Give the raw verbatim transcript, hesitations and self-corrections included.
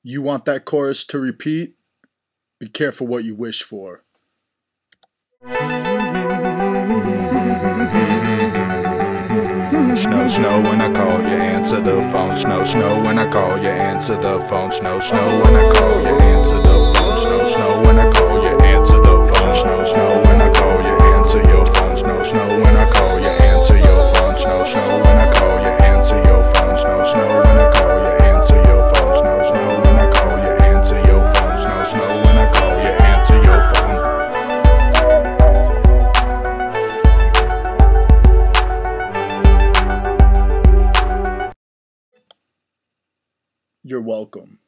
You want that chorus to repeat? Be careful what you wish for. Snow, snow, when I call you, answer the phone. Snow, snow, when I call you, answer the phone. Snow, snow, when I call you, answer the phone. Snow, snow, when I call you, answer the phone. Snow, snow, when I call you, answer your phone. Snow, snow, when I call you, answer your phone. Snow, snow, when I call you, answer your phone. Snow, snow, when I call you, answer your phone. Snow, snow, when I call you, answer your phone. Snow, snow, when I call you, answer your phone. You're welcome.